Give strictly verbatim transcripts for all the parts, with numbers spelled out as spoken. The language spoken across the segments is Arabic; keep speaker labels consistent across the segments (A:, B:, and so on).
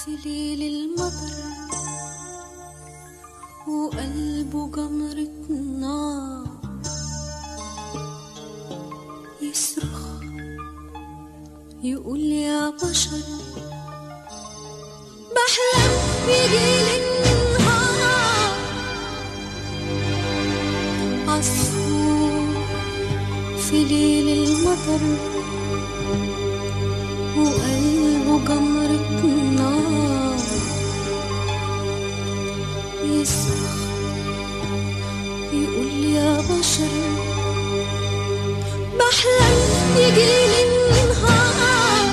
A: في ليل المطر وقلبه جمرة نار، يصرخ يقول يا بشر بحلم يجيلي النهار. عصفور في ليل المطر وقلبه جمرة نار، يصرخ يقول يا بشر بحلم يجيلي النهار.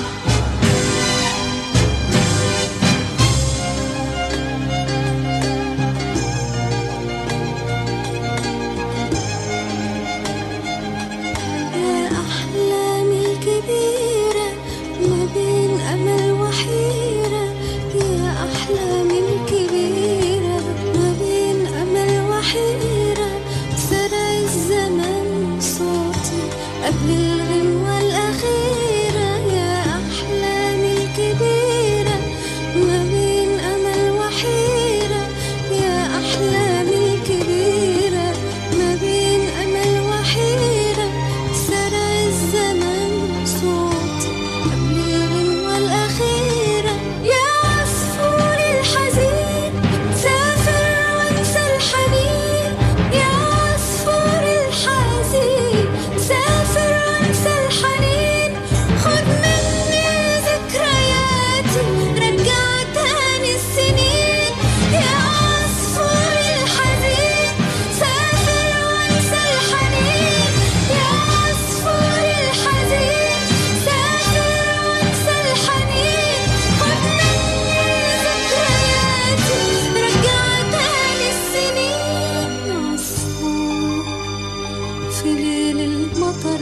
A: يا أحلامي الكبيرة ما بين أمل وحيرة، يا أحلامي الكبيرة ما بين أمل وحيرة. سرى الزمن صوتي قبل الغنوة الأخيرة، يا أحلامي الكبيرة ما بين أمل وحيرة، يا أحلامي الكبيرة ما بين أمل وحيرة. سرى الزمن صوتي قبل الغنوة الأخيرة. يا عصفور الحزين سافر وانسى الحنين، يا عصفور الحزين سافر وانسى الحنين. خد مني ذكرياتي رجع تاني السنين، يا عصفور الحزين سافر وانسى الحنين، يا عصفور الحزين سافر وانسى الحنين. خد مني ذكرياتي رجع تاني السنين. عصفور في ليل المطر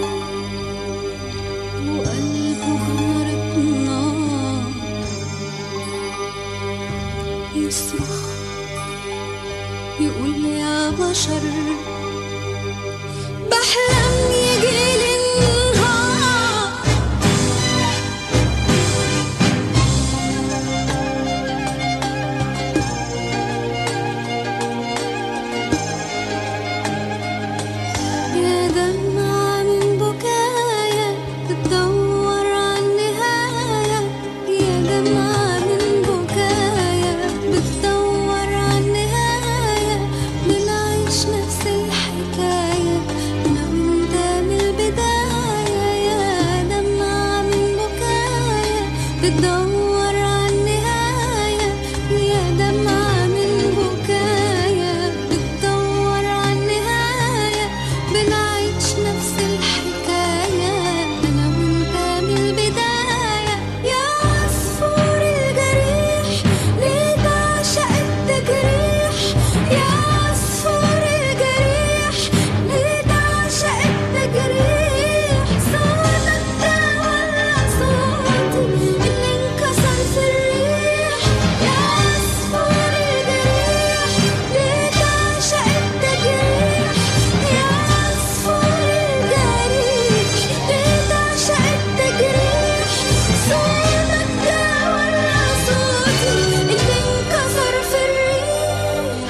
A: وقلبه جمرة نار، يصرخ يقول يا بشر بحلم يجيلي النهار. يا دمعة من بكايا بتدور عن نهاية، يا دمعة من بكايا بتدور عن نهاية. بنعيش نفس الحكاية أنا وأنت من البداية، يا دمعة من بكايا بتدور عن نهاية، يا دمعة من بكايا بتدور عن نهاية. بنعيش نفس الحكاية أنا وأنت من البداية. يا عصفور الجريح ليه تعشق التجريح، يا عصفور الجريح ليه تعشق التجريح. صوتك ده ولا صوتي اللي انكسر في الريح، يا عصفور الجريح ليه تعشق التجريح، يا عصفور الجريح ليه تعشق التجريح. صوتك ده ولا صوتي اللي انكسر في الريح.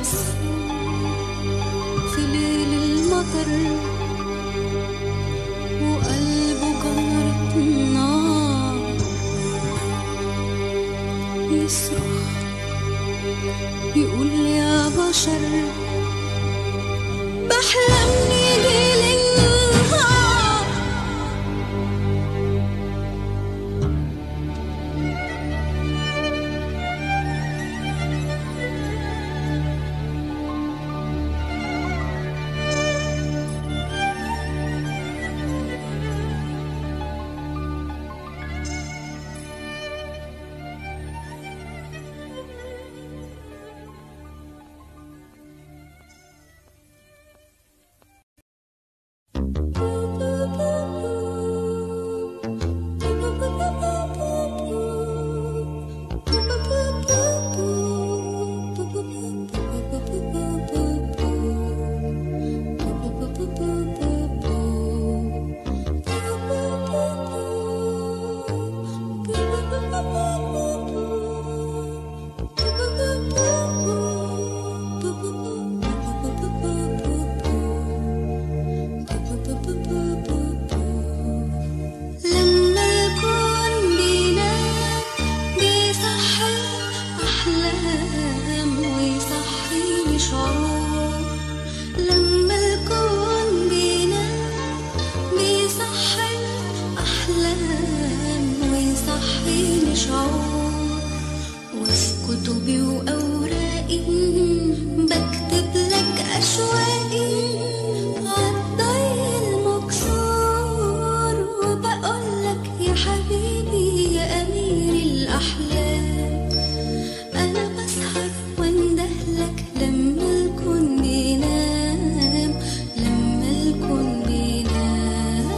A: في ليل المطر وقلبه جمرة نار، يصرخ يقول يا بشر بحلم يجيلي بيصحيني شعور، وفي كتبي وأوراقي بكتب لك أشواقي عالضي المكسور، وبقولك يا حبيبي يا أمير الأحلام. أنا بسهر واندهلك لما الكون بينام، لما الكون بينام.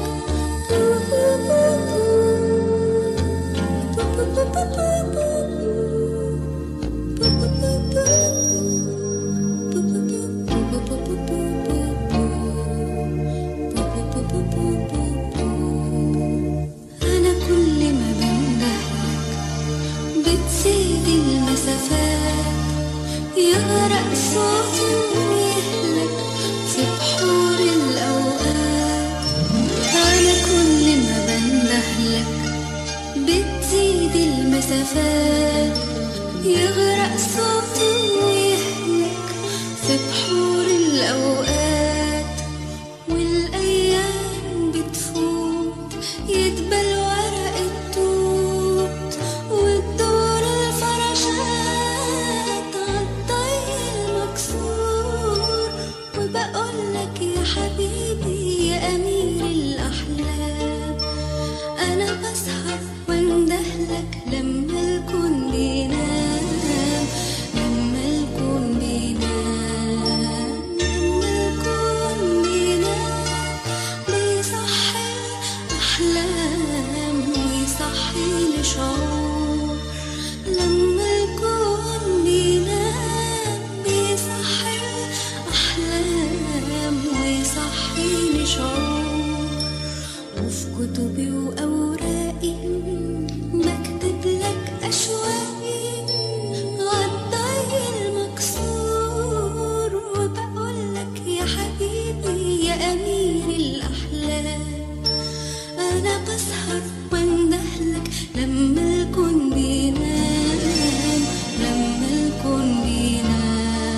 A: أنا كل ما بندهلك بتزيد المسافات، يغرق صوتي ويهلك في بحور الأوقات. أنا كل ما بندهلك بتزيد المسافات، يغرق صوتي ويهلك في بحور الأوقات. والأيام بتفوت يدبل ورق التوت، وتدور الفراشات عالضي المكسور، وبقولك يا حبيبي يا أمير الأحلام. أنا بسهر واندهلك لما الكون بينام، لما الكون بينام، لما الكون بينام. بيصحي الأحلام ويصحيني شعور، لما الكون بينام بيصحي الأحلام ويصحيني شعور. وفي كتبي وأوراقي بكتب لك أشواقي عالضي المكسور، وبقولك يا حبيبي يا أمير الأحلام. أنا بسهر واندهلك لما الكون بينام، لما الكون بينام.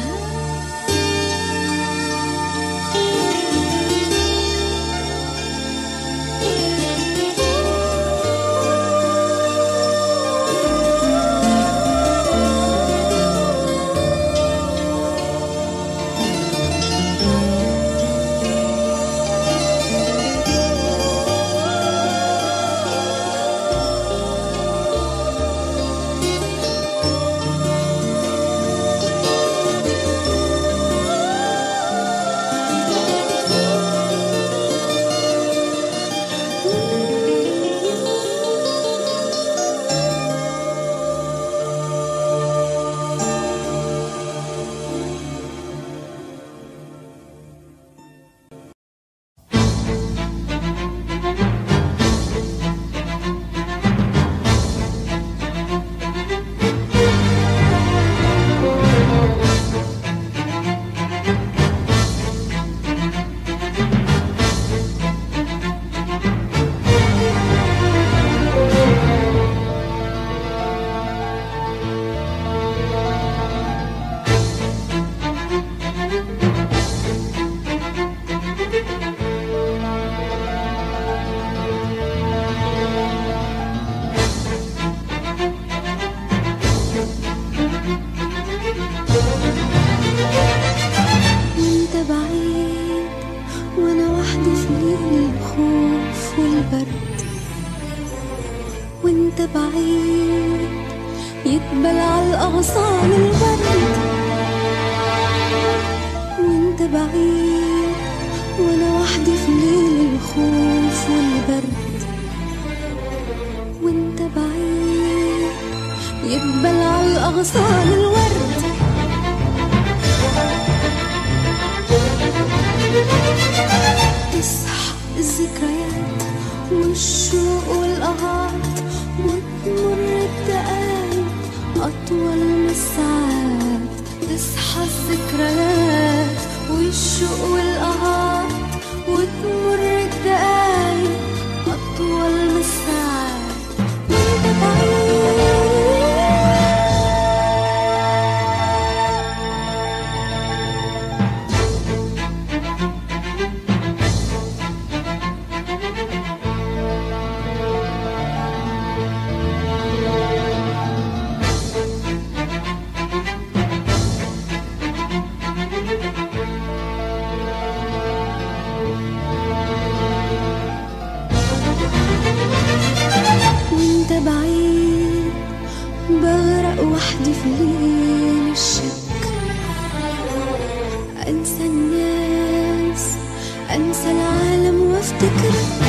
A: وانت بعيد يدبل عالأغصان الورد، وانت بعيد وانا وحدي في ليل الخوف والبرد، وانت بعيد يدبل عالأغصان الورد. تصحى الذكريات والشوق والقهات، وتمر الدقايق أطول من الساعات. تصحى الذكريات والشوق والقهات، وتمر الدقايق أطول من الساعات. وانت بعيد وحدي في ليل الشك، أنسى الناس أنسى العالم وافتكرك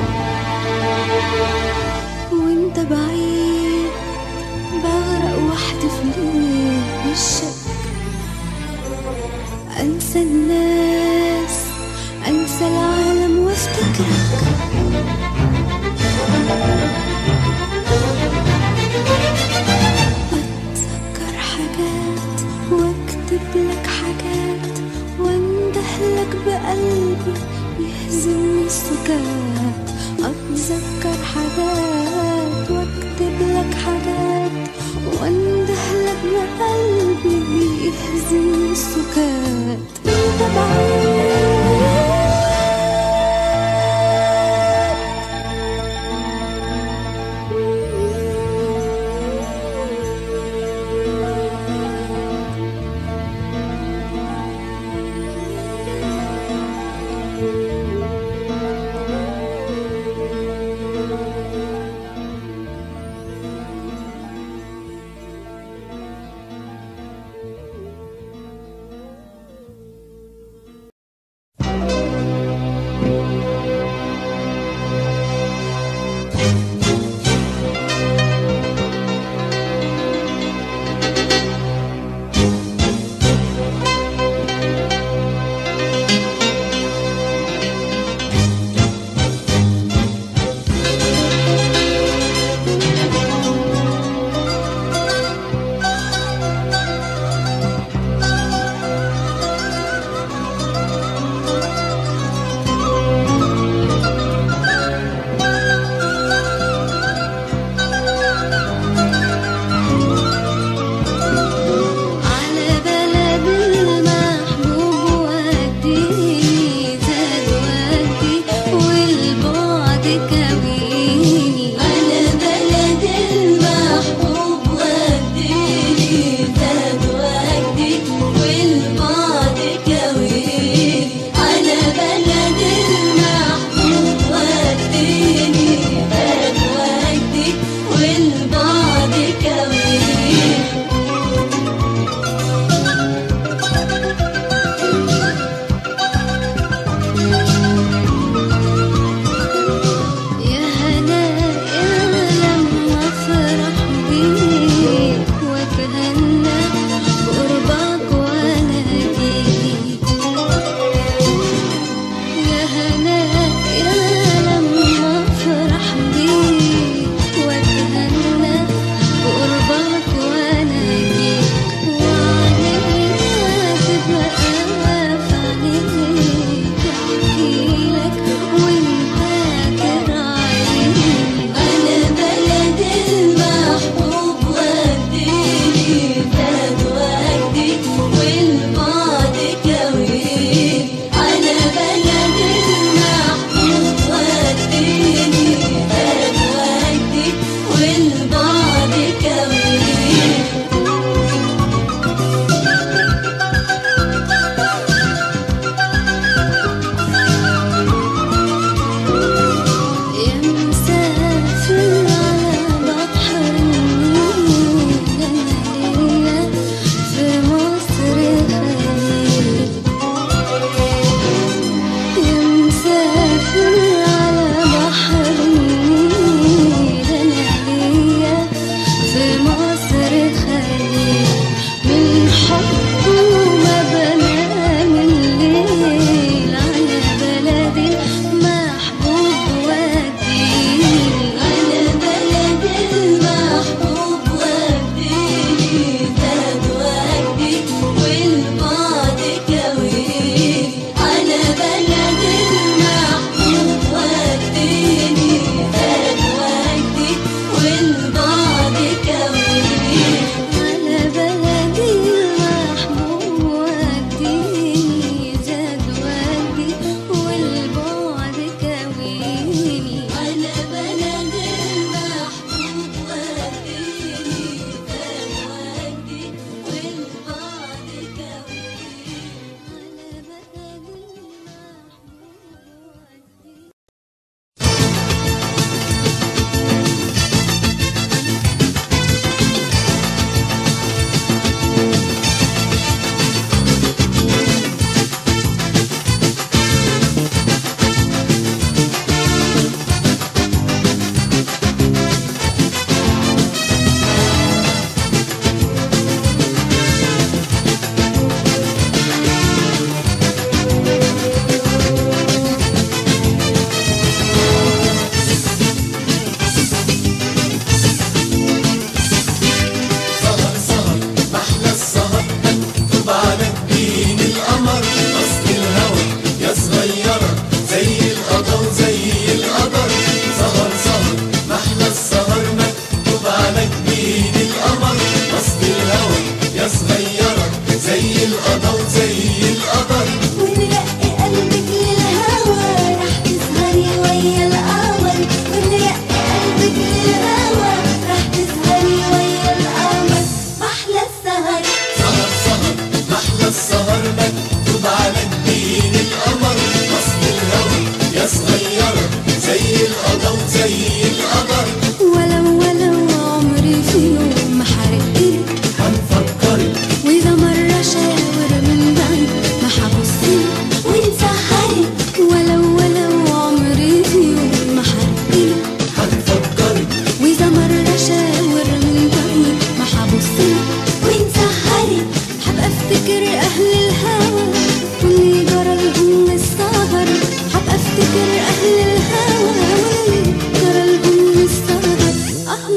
A: وانت بعيد، بغرق وحدي في ليل الشك، أنسى الناس أنسى العالم وافتكرك. أتذكر حاجات واكتب لك حاجات واندهلك بقلبي يهزمني السكات، أتذكر حاجات واكتب لك حاجات واندهلك بقلبي يهزمني السكات، انت بعيد.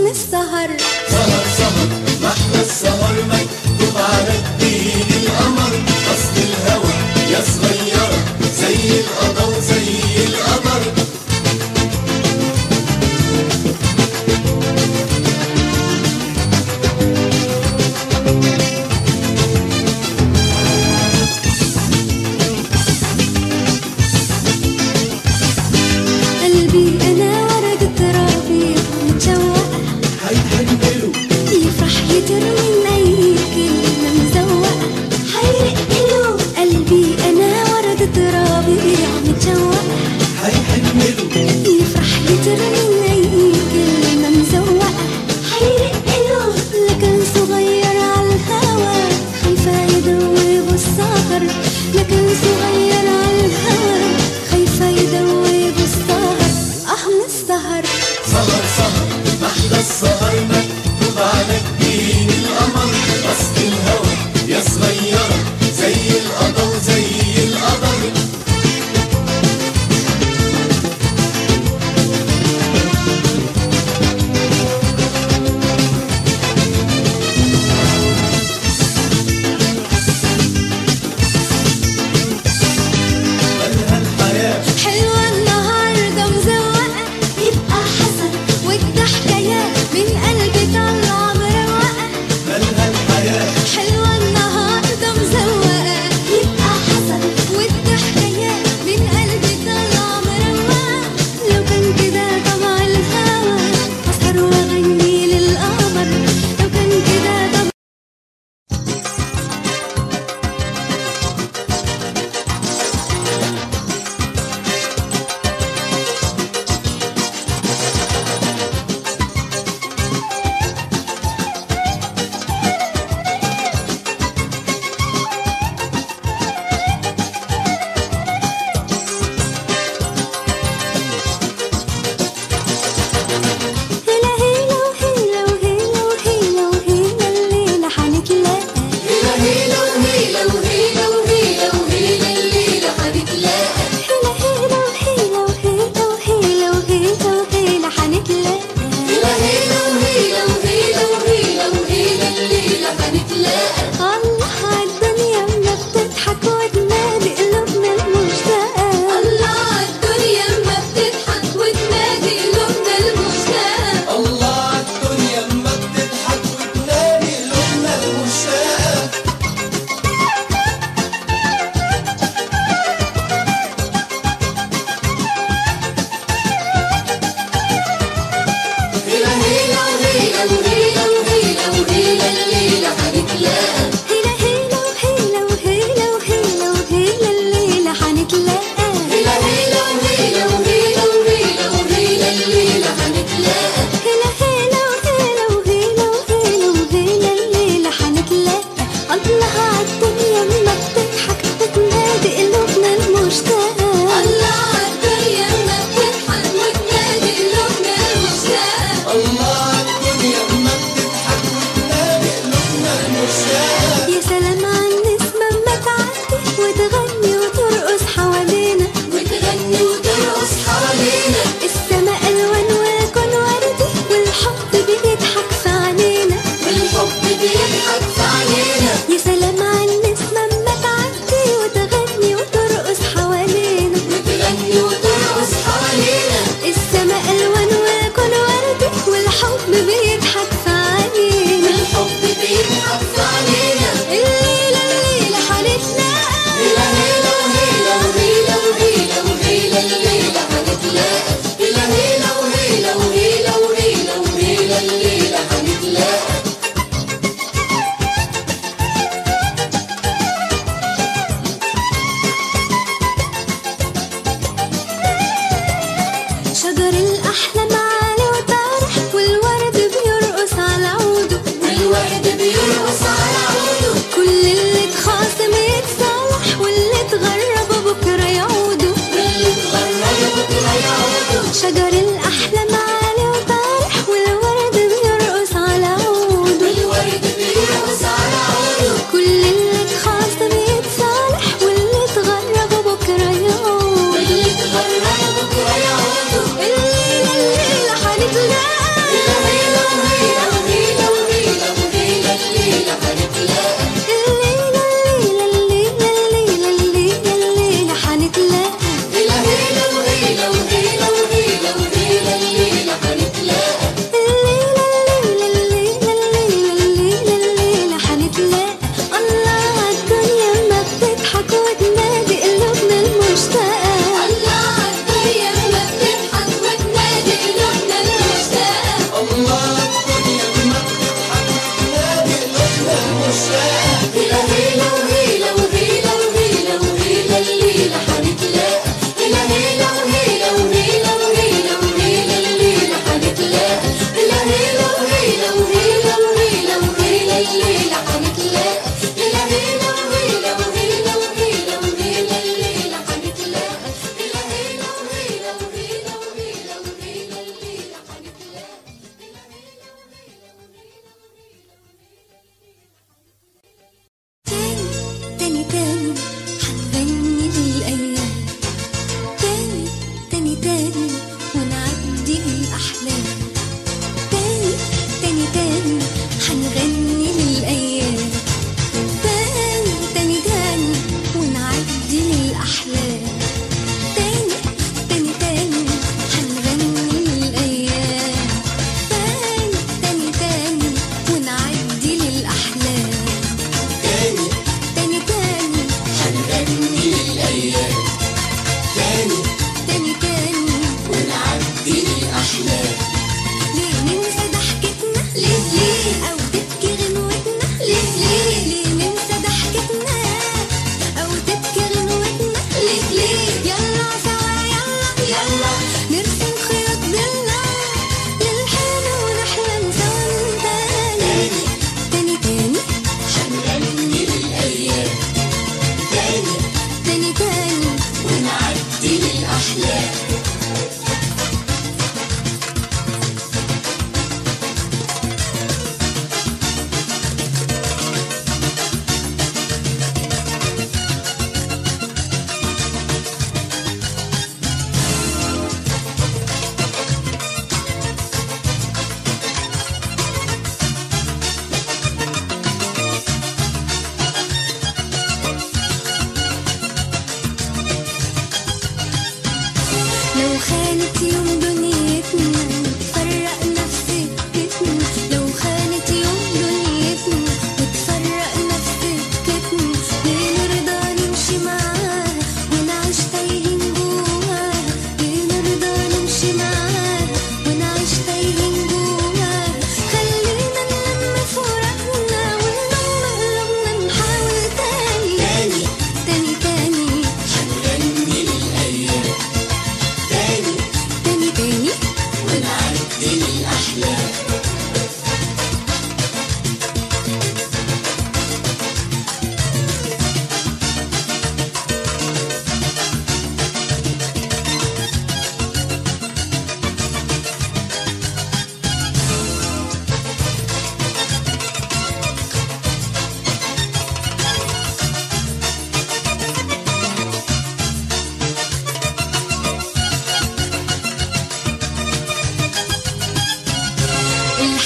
A: من السهر.
B: سهر سهر محلى السهر مكتوب على جبين القمر، أصل الهوى يا صغيرة زي القضا وزي القمر.
A: قلبي أنا ورقة ربيع متشوقة،
B: هيحنله
A: يفرح يترمي أي كلمة مزوقة، هيرقله. قلبي أنا ورقة ربيع متشوقة،
B: هيحنله
A: يفرح يترمي أي كلمة مزوقة، هيرقله. لكن صغير عالهوا خايفة يدوب السهر، لكن صغير عالهوا خايفة يدوب السهر. اه من السهر.
B: سهر سهر محلى السهر مكتوب على جبين القمر، أصل الهوى يا صغيرة زي القضا وزي القمر. مالها الحياة
A: حلوة النهاردة مزوقة، يبقى حسن والضحكة يا من قلبي طالعة مروقة.
B: مالها الحياة
A: حلوة النهاردة مزوقة، يبقى حسن والضحكة يا من قلبي طالعة مروقة. لو كان كده طبع الهوى أسهر وأغني للقمر، لو كان كده طبع هلا هلا وهلا وهلا وهلا وهلا الليلة حنتلاقى.
B: هيلا هيلا وهيلا وهيلا وهيلا وهيلا الليلة هنتلاقى.
A: هلا هلا وهلا وهلا وهلا وهلا وهلا حنتلاقى.
B: هيلا هيلا وهيلا وهيلا وهيلا وهيلا الليلة هنتلاقى.
A: الله عالدنيا ما بتضحك وتنادي قلوبنا المشتاقة.
C: الله عالدنيا ما بتضحك وتنادي قلوبنا المشتاقة.
B: الله عالدنيا اما بتضحك وتنادي قلوبنا المشتاقة. هيلا هيلا وهيلا وهيلا وهيلا وهيلا الليلة هنتلاقى.
A: هلا هلا وهلا وهلا وهلا وهلا الليلة حنتلاقى.
B: هيلا هيلا وهيلا وهيلا وهيلا وهيلا الليلة هنتلاقى.
A: هلا هلا وهلا وهلا وهلا وهلا الليلة حنتلاقى. الله عالدنيا ما بتضحك وتنادي قلوبنا المشتاقة.
C: الله عالدنيا ما بتضحك وتنادي قلوبنا المشتاقة.
B: الله عالدنيا اما بتضحك وتنادي قلوبنا المشتاقة.
A: يا سلام عالنسمة ما تعدي وتغني وترقص حوالينا،
C: وتغني وترقص حوالينا.
A: السما ألوان وكون وردي والحب بيضحك في عينينا،
C: والحب بيضحك في عينينا.
A: يا سلام عالنسمة ما تعدي وتغني وترقص حوالينا،
C: وتغني وترقص حوالينا.
A: السما ألوان وكون وردي والحب بيضحك في عينينا.
C: والحب بيضحك في عينينا.
A: الليلة الليلة حنتلاقى.
C: هيلا هيلا وهيلا وهيلا وهيلا وهيلا الليلة هنتلاقى. هيلا هيلا وهيلا وهيلا وهيلا وهيلا الليلة هنتلاقى.
A: شجر الأحلام عالي وطارح والورد بيرقص على عوده،
C: والورد بيرقص على عوده.
A: كل اللي اتخاصم يتصالح واللي اتغرب بكرة يعودوا.
C: واللي اتغرب بكرة يعودوا.
A: شجر الأحلام عالي وطارح والورد بيرقص على عوده،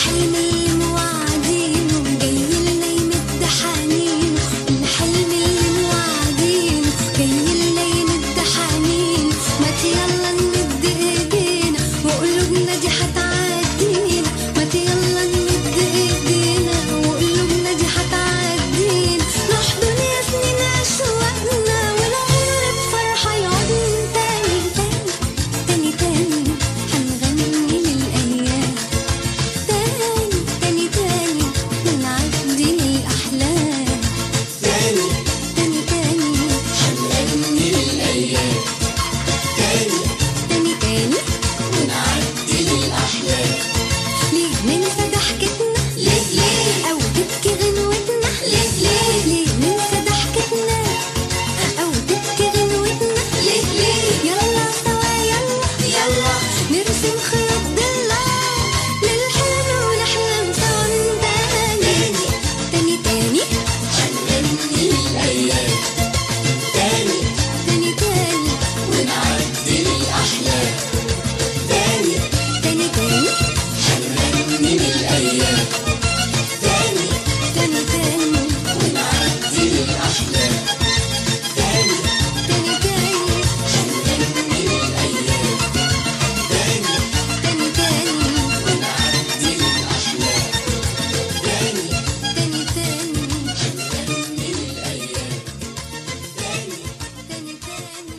A: الحلم اللي موعدينه جاي لنا يمد حنينه، الحلم اللي موعدينه جاي لنا يمد حنينه، ما يلا نمد ايدينا وقلوبنا دي هتعدينا، ما يلا نمد ايدينا وقلوبنا دي هتعدينا، نحضن يا سنين اشواقنا والعمر بفرحة يعود تاني تاني تاني تاني، هنغني للأيام تاني تاني تاني ونعدي للأحلام
B: تاني
A: تاني تاني
B: هنغني للأيام تاني
A: تاني تاني
B: ونعدي للأحلام.
A: ليه ننسى ضحكتنا
B: ليه ليه
A: أو تبكي غنوتنا
B: ليه ليه
A: ليه ننسى ضحكتنا أو تبكي غنوتنا
B: ليه ليه
A: يلا سوا يلا
B: يلا
A: نرسم خيط ضلة للحلم ونحلم سوا تاني تاني تاني
B: هنغني للأيام تاني
A: تاني تاني
B: ونعدي للأحلام تاني
A: تاني تاني
B: هنغني للأيام تاني
A: تاني تاني
B: ونعدي للأحلام تاني
A: تاني تاني
B: هنغني للأيام تاني
A: تاني تاني
B: ونعدي للأحلام تاني
A: تاني تاني
B: هنغني للأيام تاني
A: تاني تاني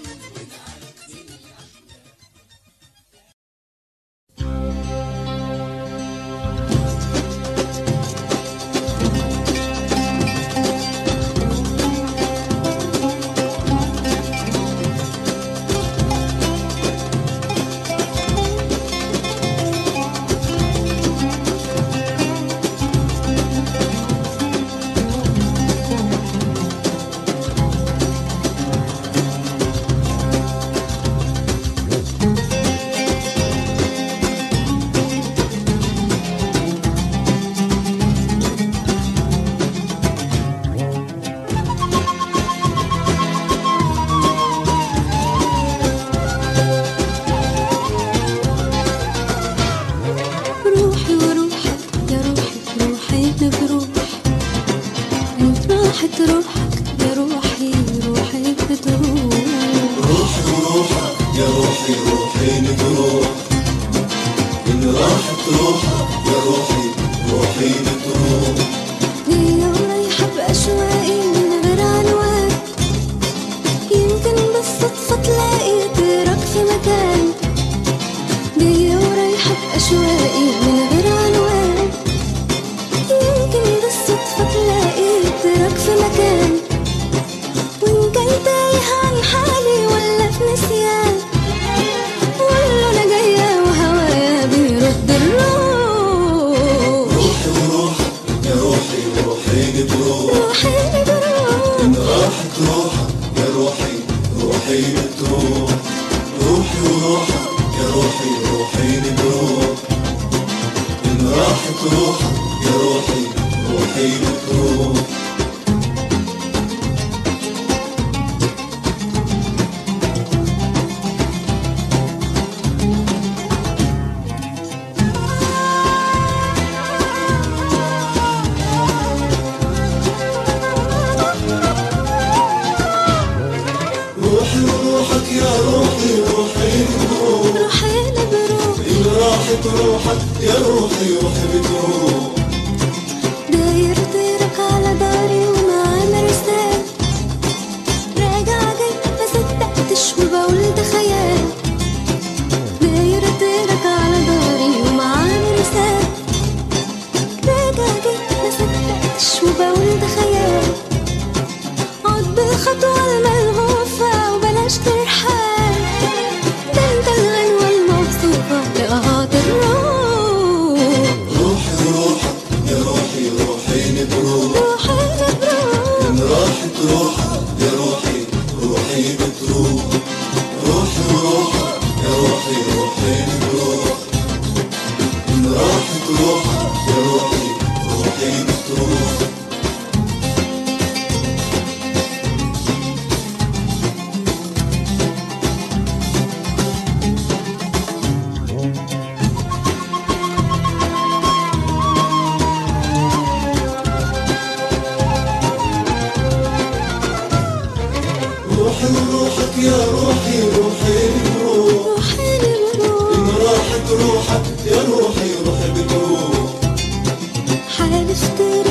A: روحي وروحك يا روحي روحي بروح انت راحت روحك يا روحي روحي بتروح
B: روحي وروحك يا روحي روحي بتروح إن راحت روحك يا روحي روحي بتروح
A: ليا ورايحة بأشواقي من غير عنوان، يمكن بالصدفة تلاقي طيرك في مكان، ليا ورايحة بأشواقي من غير عنوان، يمكن بالصدفة تلاقي طيرك في مكان، وإن كان تايه عن حالي ولا في نسيان ولا أنا جاية وهوايا بيرد الروح
B: روحي وروحك يا روحي روحي بتروح
A: روحي بروح
B: إن راحت روحك يا روحي روحي بتروح روحي وروحك يا روحي روحي بتروح إن راحت روحك يا روحي روحي بتروح روحي وروحك يا روحي روحي بتروح
A: روحي بروح
B: إن راحت روحك يا روحي روحي بتروح
A: داير طيرك على داري ومعانا رسالة راجع جاي ما صدقتش وبقول ده خيال، داير طيرك على داري ومعانا رسالة راجع جاي ما صدقتش وبقول ده خيال، عد بالخطوة الملهوفة وبلاش ترحال، ده انت الغنوة الموصوفة لقهات الروح
B: روحي
A: نشتري